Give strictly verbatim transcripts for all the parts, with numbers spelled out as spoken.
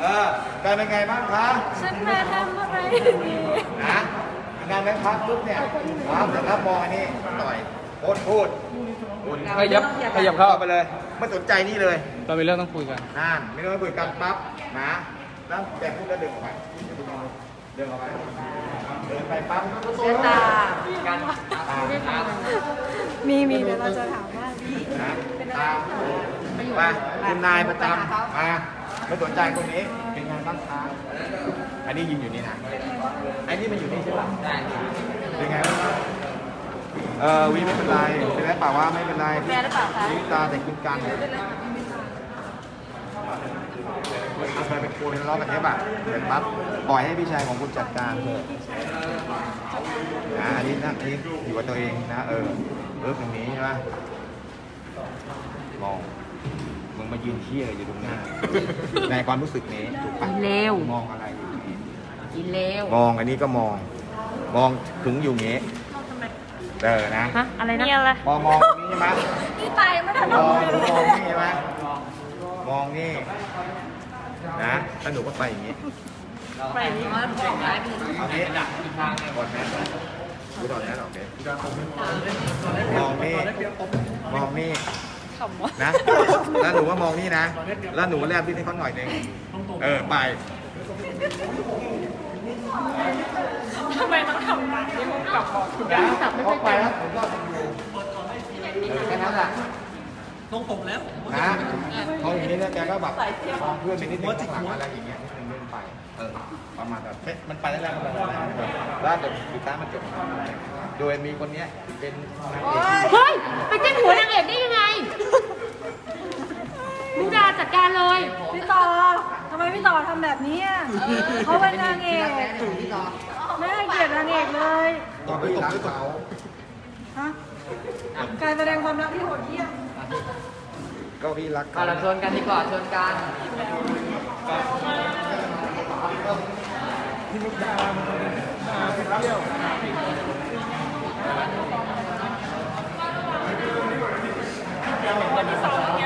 เออการเป็นไงบ้างคะฉันมาทำอะไรดีนะงานแม่พักปุ๊บเนี่ยครับแต่ถ้ามองอันนี้ต่อยพูดพูดคุณขยับขยับเข้าไปเลยไม่สนใจนี่เลยเรามีเรื่องต้องคุยกันนั่นไม่ต้องคุยกันปั๊บนะแล้วแต่พูดแล้วเดินออกไปเดินออกไปเดินไปปั๊บเดินตากันมีมีเดี๋ยวเราจะถามว่าเป็นอะไรมาคุณนายประจำมาไม่สนใจคนนี้เป็นไงบ้างคะอันนี้ยืนอยู่นี่นะไอ้นี่มันอยู่นี่ใช่ป่ะได้เป็นไงบ้างเออวีไม่เป็นไรเป็นไรเปล่าว่าไม่เป็นไรแม่หรือเปล่าคะวิตาแต่กินกันเอาไปเป็นคนล้อกันเทปอ่ะเดี๋ยวปั๊บปล่อยให้พี่ชายของคุณจัดการเถอะนะอันนี้นั่งนี่อยู่กับตัวเองนะเออเออตรงนี้ใช่ไหมมองมึงมายืนเชี่ยอยู่ตรงหน้าในความรู้สึกนี้ถูกปะเลวมองอะไรอยู่นี่กินเลวมองอันนี้ก็มองมองถึงอยู่งี้เออนะฮะอะไรนะอะไรมองมองนี่ใช่ไหมนี่ตายไม่ทันมองมองนี่ใช่ไหมมองนี่นะถ้าหนูก็ไปอย่างนี้ไปอย่างนี้มันบอกได้พี่เอานี้ดักทางกดแม่ดูตอนนี้หรอโอเคมองนี่มองนี่นะแล้วหนูว่ามองนี่นะแล้วหนูแลบดิ้นให้เขาหน่อยนึงเออไปทำไมต้องทำแบบนี้ผมกลับบอกคุณยายจับไม่ไปแล้วผมก็แค่นั้นแหละต้องตกแล้วนะเขาอย่างนี้แล้วแกก็แบบมองเพื่อนไปนิดนึงข้างหลังอะไรอย่างเงี้ยนิดนึงเดินไปเออประมาณแบบมันไปแล้วมันไปแล้วแล้วเดี๋ยวสุดท้ายมันจบโดยมีคนนี้เป็นเฮ้ยไปเจ้าหัวนางเอกได้ยังไงมุกดาจัดการเลยพี่ต่อทำไมพี่ต่อทำแบบนี้เขาเป็นนางเอกไม่ให้เกียรตินางเอกเลยต่อไปตกด้วยเขาฮะการแสดงความรักที่โหดเหี้ยมก็พี่รักกันเราชนกันดีกว่าชนกันพี่มุกดาเป็นเที่ยววันที่สองเนี่ย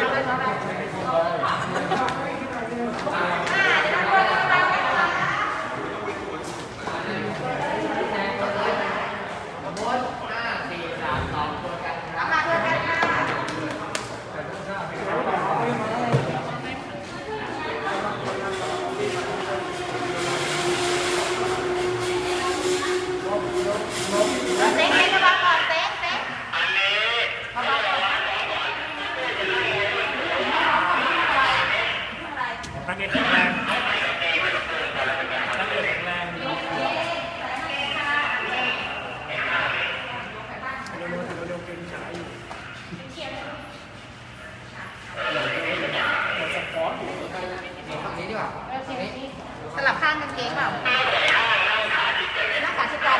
สลับข้างกางเกงเปล่าหน้าขาชิดกัน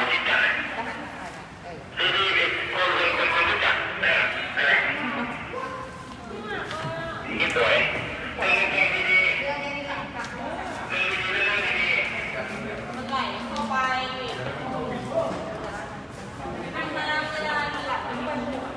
สวยมันไหลเข้าไปทางน้ำเวลาหลับเป็นวันหยุด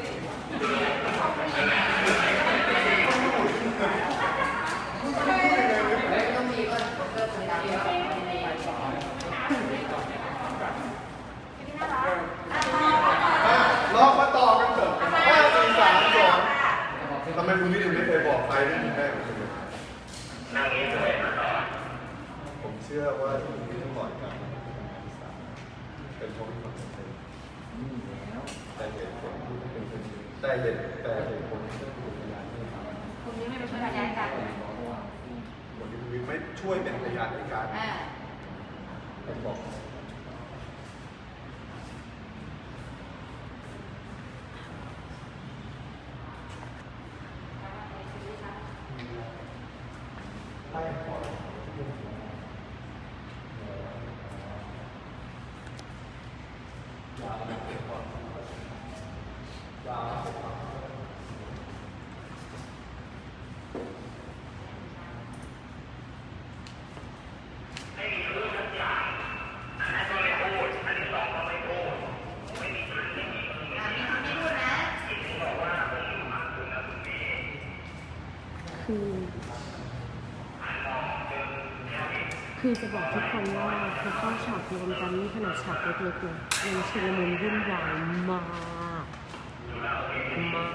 ลองมาต่อกันเถอะห้าสี่สามสองทำไมคุณนี่ถึงไม่เคยบอกใครได้ยินได้นั่งนี้เลยผมเชื่อว่าที่คุณนี่ต้องบอกกันเป็นเพราะมีความเป็นแต่เหตุผลที่เป็นคนแต่เหตุแต่เหตุผลที่เป็นพยานที่ทำคุณนี่ไม่เป็นพยานกันคนที่คุณไม่ช่วยเป็นพยานในการผมบอกคือคือจะบอกทุกคนว่าพอเข้าฉากรวมกันนี่ขนาดฉากเล็กๆเนี่ยมันชุลมุนวุ่นวายมากมาก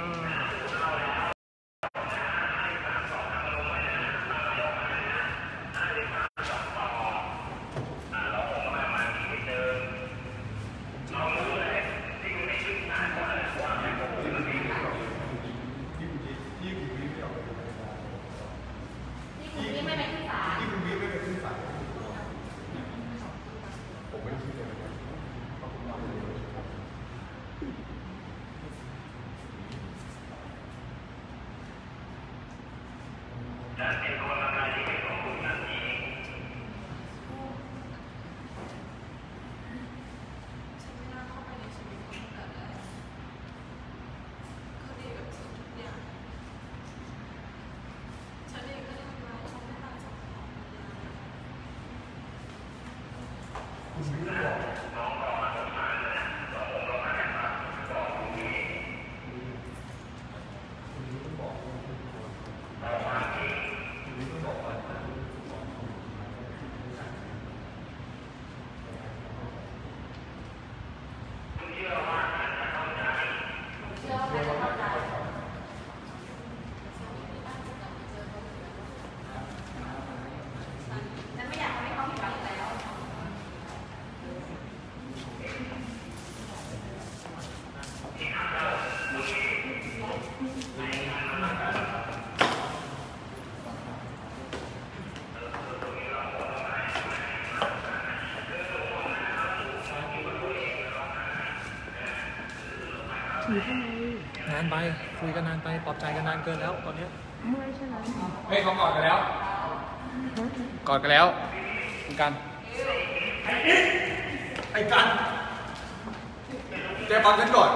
นานไปคุยกันนานไปปลอบใจกันนานเกินแล้วตอนนี้เมื่อยใช่ไหมเฮ้ยเขากอดกันแล้วกอดกันแล้วคุณกันไอ้กันแกฟังฉันก่อน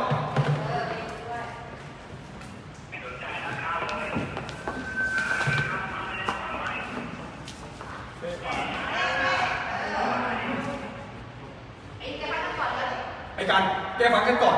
ไอ้กันแกฟังฉันก่อน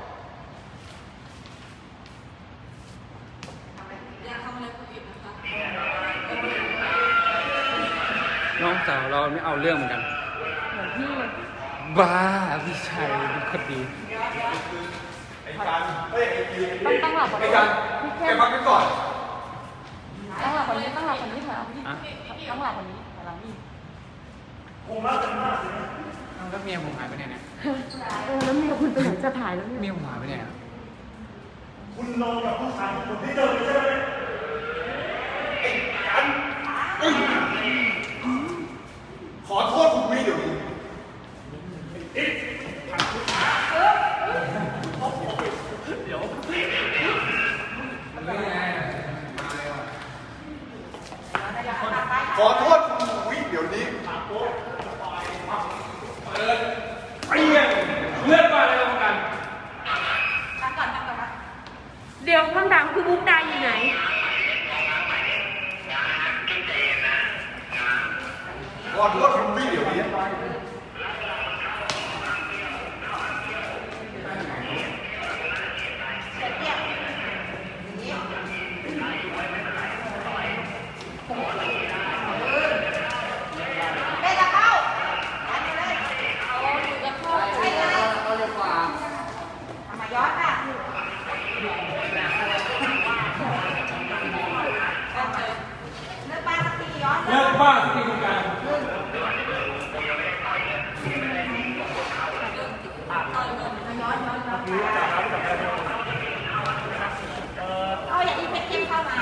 น้องสาวเราไม่เอาเรื่องเหมือนกันเหมือนพี่บ้าพี่ชัยเป็นคนดีไอ้กันเฮ้ยไอ้กีต้องตั้งหลักไอ้กันแกฟังฉันก่อนตั้งหลักคนนี้ตั้งหลักคนนี้ถอยหลังพี่ตั้งหลักคนนี้ถอยหลังพี่คงรักกันมากเลยนะแล้วเมียผมหายไปไหนเนี่ยเออแล้วเมียคุณไปไหนจะถ่ายแล้วเนี่ยเมียผมหายไปไหนอ่ะคุณนอนกับผู้ชายคนที่เดินไปใช่ไหมไอ้กันขอโทษคุณวิเดี๋ยวนี้เดี๋ยวขอโทษคุณวิเดี๋ยวนี้เปรี้ยงเลือดมาเลยกันเดี๋ยวคำถามคือมุกดาอยู่ไหนขอโทษคุณวิเดี๋ยวนี้เลิกบ้าสติคุณการเอาอย่างนี้เพชรเข้มเข้ามา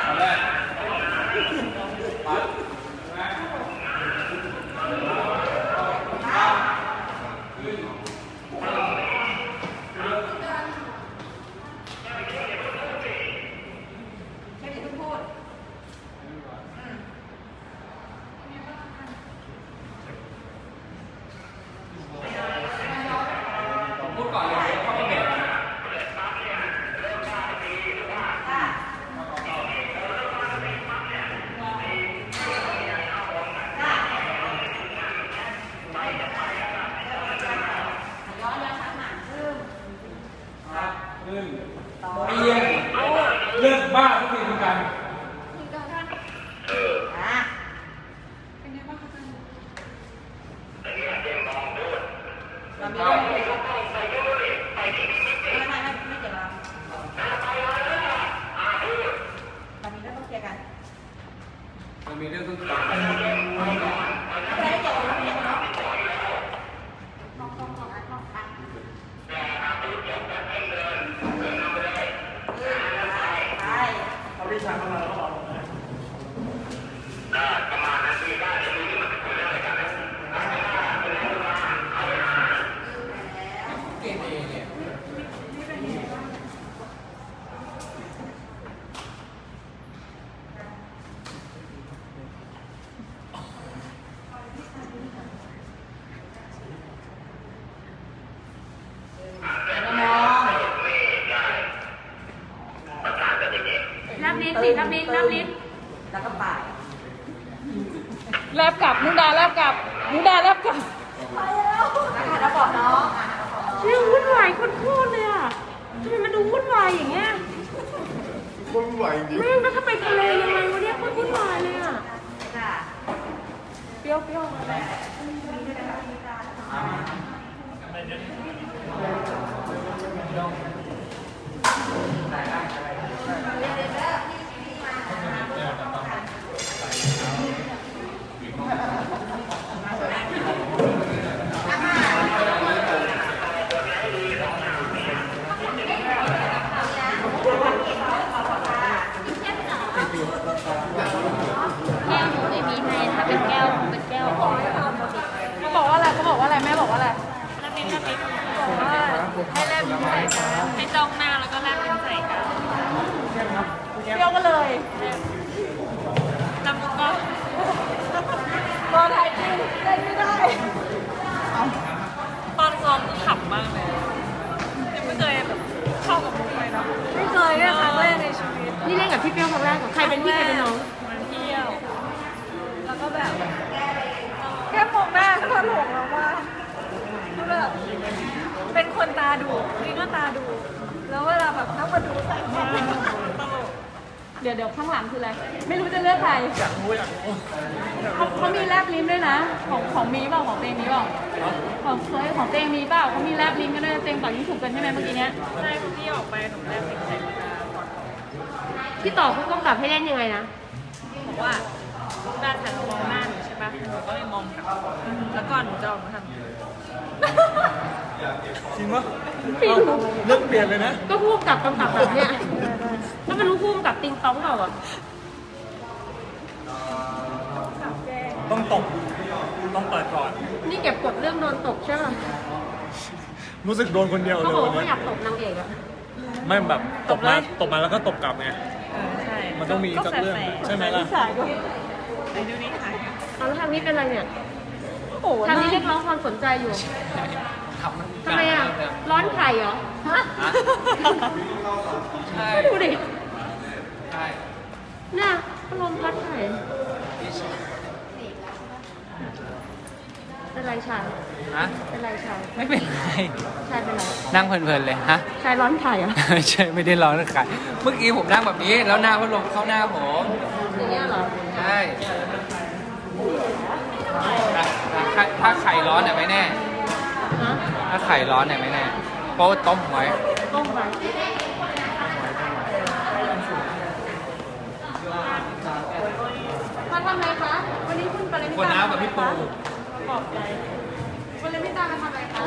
เรามีเรื่องต้องรับลิ้นสิรับลิ้นรับลิ้นแล้วก็ป่ายแลบกลับมุกดาแลบกลับมุกดาแลบกลับนะคะแล้วบอกน้องเรื่องวุ่นวายโคตรเลยอ่ะทำไมมันดูวุ่นวายอย่างเงี้ยคนไหวจริงแม่งแล้วถ้าไปทะเลยังไงวะเนี่ยโคตรวุ่นวายเลยอ่ะค่ะเปรี้ยวเปรี้ยวแก้วหนูไม่มีให้ถ้าเป็นแก้วเป็นแก้วเขาบอกว่าอะไรเขาบอกว่าอะไรแม่บอกว่าอะไรแลบลิ้นแลบลิ้นบอกว่าให้แลบลิ้นใส่กันให้จ้องหน้าแล้วก็แลบลิ้นใส่กันเปรี้ยวก็เลยจำก็ตอนถ่ายจริงเล่นไม่ได้ตอนซ้อมก็ขำมากเลยยังไม่เคยแบบเข้ากับมุกเลยเนาะไม่เคยเนี่ยครั้งแรกในชีวิตนี่เล่นกับพี่เปรี้ยวครั้งแรกใครเป็นพี่ใครเป็นน้องมันเที่ยว แล้วก็แบบแค่มองหน้าก็ตลกแล้วว่าคือแบบเป็นคนตาดุนี่ก็ตาดุแล้วเวลาแบบต้องมาดูใส่แว่นตลกเดี๋ยวเดี๋ยวข้างหลังคืออะไร ไม่รู้จะเลือกใครอยากรู้อยากรู้เขาเขามีแลบลิ้นด้วยนะ ของของมีเปล่าของเตงมีเปล่าของเคยของเตงมีเปล่าเขามีแลบลิ้นกันด้วยเตงต่อยิ่งถูกกันใช่ไหมเมื่อกี้เนี้ยใช่พี่ออกไปหนูแลบลิ้นใส่ตาพี่ต่อผู้กำกับให้เล่นยังไงนะบอกว่าด้านหันมามองหน้าหนูใช่ปะหนูก็เลยมองกลับแล้วก่อนหนูจะออกมาทำจริงปะพี่รู้เรื่องเปลี่ยนเลยนะก็ผู้กำกับกำกับแบบเนี้ยถ้ามันรู้ผู้กำกับติงต้องเปล่าอ่ะต้องตกต้องเปิดก่อนนี่เก็บกดเรื่องโดนตกใช่ป่ะรู้สึกโดนคนเดียวเขาเลยบอกวันว่านี้อยากตกนางเอกอะไม่แบบตบมาตบมาแล้วก็ตบกลับไงใช่มันต้องมีสักเรื่องใช่ไหมล่ะสายด้วยไหนดูนี่ค่ะเอาแล้วทางนี้เป็นอะไรเนี่ยโอ้โหทางนี้เรียกร้องความสนใจอยู่ทำมันทำไมอ่ะ ร้อนไข่เหรอ ฮะใช่ดูดิใช่เนี่ยพัดลมพัดไข่เป็นไรชายฮะเป็นไรชายไม่เป็นไรชายเป็นไรนั่งเพลินๆเลยฮะชายร้อนไข่เหรอใช่ไม่ได้ร้อนนะค่ะเมื่อกี้ผมนั่งแบบนี้แล้วหน้าพัดลมเข้าหน้าผมอย่างเงี้ยเหรอใช่ถ้าถ้าไข่ร้อนเนี่ยไม่แน่ฮะถ้าไข่ร้อนเนี่ยไม่แน่ เพราะว่าต้มไว้ต้มไปมาทำอะไรคะ วันนี้คุณปริมิคนตาน้ำกับพี่ปูขอบใจปริมิตามาทำอะไรคะ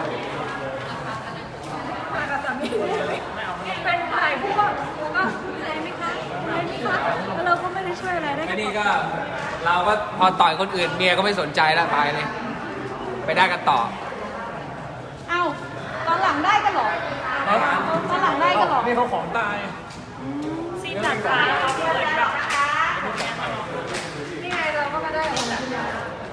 มากับสามีเป็นฝ่ายพวกแล้วก็อะไรไหมคะอะไรไหมคะแล้วเราก็ไม่ได้ช่วยอะไรได้ไอ้แค่นี่ก็เราก็พอต่อยคนอื่นเมียก็ไม่สนใจแล้วตายเลย ไปได้กันต่อเอ้าตอนหลังได้กันเหรอตอนหลังได้กันเหรอนี่เขาของตายซีนดัดฟ้าเขาเปิดแบบนี่ไงเราก็มาได้ของคุณยาย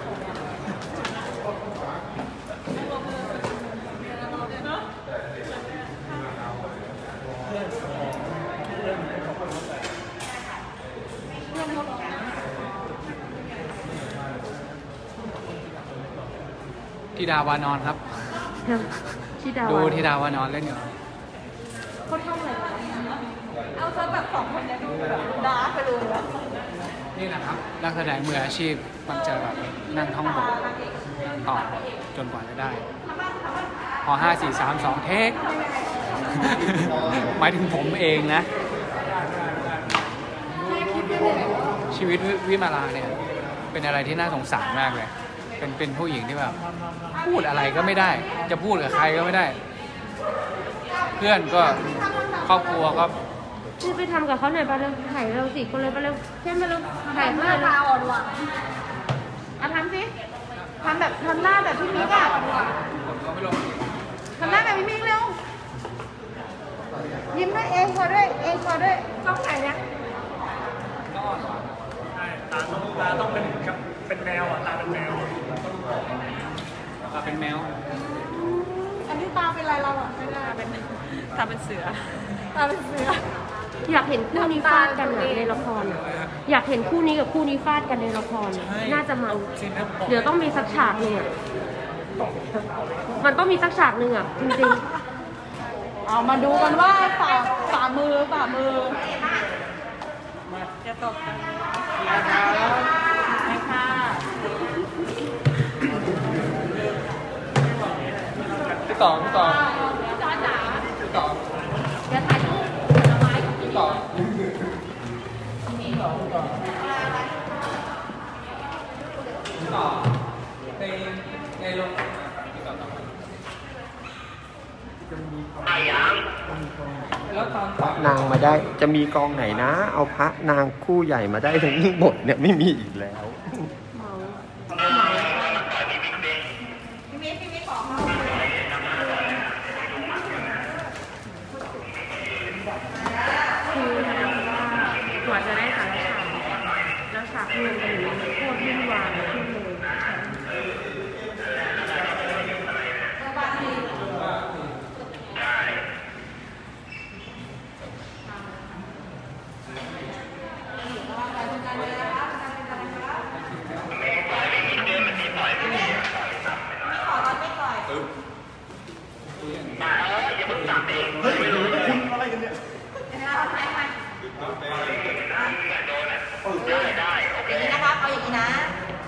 ธิดาวานอนครับที่ดาวดูธิดาวานอนเล่นอยู่เขาทำอะไรกันเอาซะแบบสองคนเนี้ยดูแบบดาร์กไปเลยอะนี่นะครับนักแสดงมืออาชีพมันจะแบบนั่งท่องบทต่อจนกว่าจะได้ พอห้าสี่สามสองเทค หมายถึงผมเองนะแม่คิดไปเลยใชีวิตวิวิมาลาเนี่ยเป็นอะไรที่น่าสงสารมากเลยเป็นเป็นผู้หญิงที่แบบพูดอะไรก็ไม่ได้ จะพูดกับใครก็ไม่ได้ เพื่อนก็ครอบครัวก็พี่ไปทำกับเขาหน่อยไปเร็วถ่ายเร็วสิคนเลยไปเร็วแค่มาเร็วถ่ายหเพื่อน้าน ตาอ่อนหวานอ่ะทำสิทำแบบทำหน้าแบบพี่มิกอะก็ไม่ลงทำหน้าแบบพี่มิกเร็วยิ้มด้วยเองคอด้วยเองคอด้วยต้องไหนเนี่ยใช่ตาต้องตาต้องเป็นกับเป็นแมวอ่ะตาเป็นแมวอ่ะเป็นแมวอันนี้ตาเป็นอะไรเราอ่ะไม่ได้เป็นตาเป็นเสือตาเป็นเสืออยากเห็นคู่นี้ฟาดกันอะในละครอะอยากเห็นคู่นี้กับคู่นี้ฟาดกันในละครอะน่าจะมันเดี๋ยวต้องมีสักฉากหนึ่งอะมันต้องมีสักฉากหนึ่งอะจริงๆเอามาดูกันว่าฝ่าฝ่ามือฝ่ามือจะตกกันไม่ค่ะพี่ต่อพี่ต่อจ้าจ๋าพี่ต่อจะถ่ายรูปผลไม้กับพี่พี่ต่อนี่พี่ต่อพี่ต่อพี่ต่อในในโรงพี่ต่อต่อแล้วตอนพระนางมาได้จะมีกองไหนนะ เอาพระนางคู่ใหญ่มาได้ทั้งหมดเนี่ยไม่มีอีกแล้วเมาเมาพี่มิ้นพี่มิ้นบอกเขาคือว่ากว่าจะได้แต่ละฉากแล้วฉากรวมกันอยู่ในโคตรวุ่นวายขึ้นเลยอย่างนี้นะครับเอาอย่างนี้นะ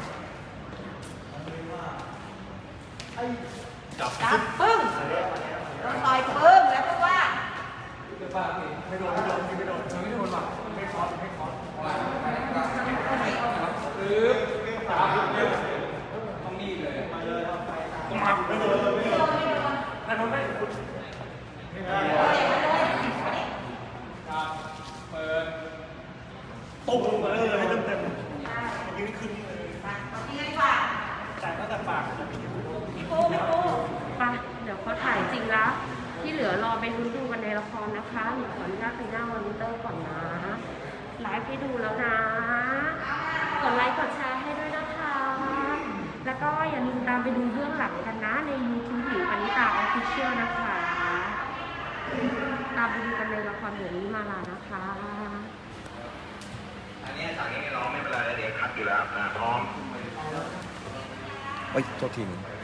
จับปึ้งโดนต่อยปึ้งแล้วพูดว่าตุ๊บลงมาเลยให้เต็มเต็มยืนขึ้นเลยนี่ดีกว่าแต่ตั้งแต่ปากพี่ปูพี่ปูไปเดี๋ยวเขาถ่ายจริงแล้วที่เหลือรอไปดูดูกันในละครนะคะหนูขออนุญาตไปหน้ามอนิเตอร์ก่อนนะไลฟ์ให้ดูแล้วนะกดไลค์กดแชร์ให้ด้วยนะคะ แล้วก็อย่าลืมตามไปดูเบื้องหลังกันนะใน ยูทูบ หรือปณิตาออฟฟิเชียลนะคะ ตามไปดูกันในละครเดี๋ยวนี้มาลานะคะอันนี้ฉากนี้ร้องไม่เป็นไรเดี๋ยวคัดอยู่แล้วอ่าพร้อมเอ้ยโทษทีนึง